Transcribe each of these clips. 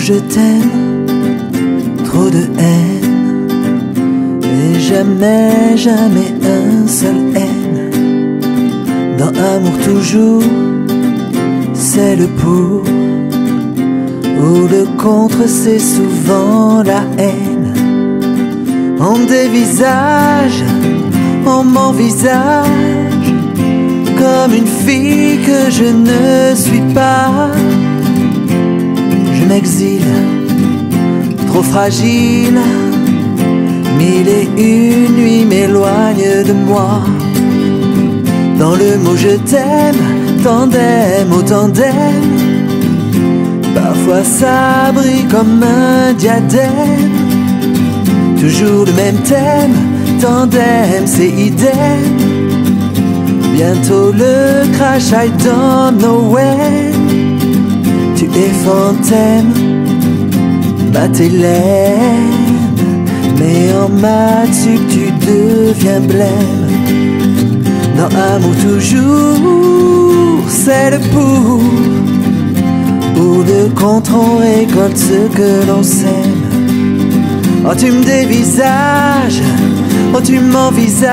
je t'aime, trop de haine, et jamais, jamais un seul haine. Dans amour toujours, c'est le pour, ou le contre, c'est souvent la haine. On dévisage, on m'envisage comme une fille que je ne suis pas. Je m'exile, trop fragile, mille et une nuits m'éloignent de moi. Dans le mot je t'aime, tandem au tandem, parfois ça brille comme un diadème. Toujours le même thème, tandem c'est idem. Bientôt le crash, I don't know when. Tu es fontaine, maths Hélène, mais en maths tu deviens blême. Dans amour toujours, c'est le pour, ou le contre, on récolte ce que l'on sème. Oh tu me dévisages, oh tu m'envisages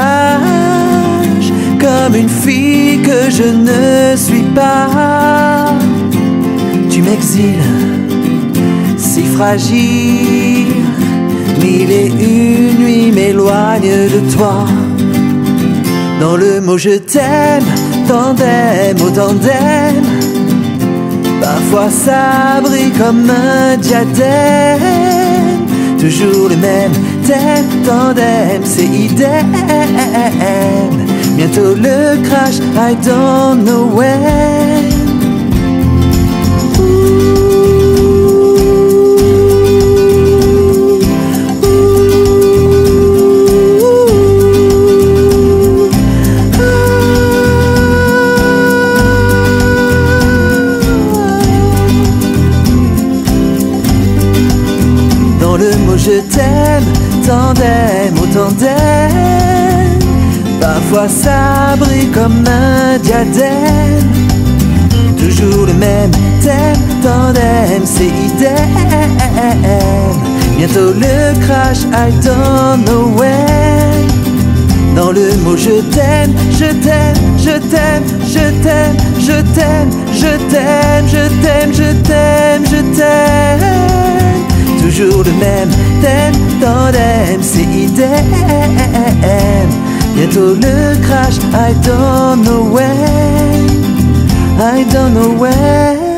comme une fille que je ne suis pas. Tu m'exiles, si fragile, mille et une nuits m'éloignent de toi. Dans le mot je t'aime, tandem au tandem, parfois ça brille comme un diadème. Toujours le même thème, tandem c'est idem. Bientôt le crash, I don't know when. Dans le mot je t'aime, tandem au tandem, parfois ça brille comme un diadème. Toujours le même thème, tandem c'est idem. Bientôt le crash, I don't know when. Dans le mot je t'aime, je t'aime, je t'aime, je t'aime, je t'aime, je t'aime, je t'aime, je t'aime, je t'aime. Toujours le même thème, tandem c'est idem. Bientôt le crash, I don't know when, I don't know when.